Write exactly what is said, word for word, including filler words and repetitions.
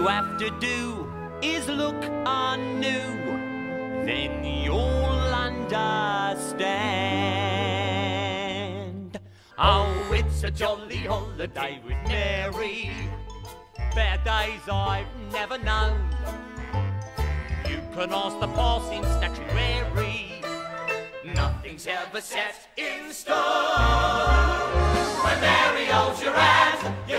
you have to do is look anew, then you'll understand. Oh, it's a jolly holiday with Mary, better days I've never known. You can ask the passing statuary, nothing's ever set in stone. When Mary holds your hand, you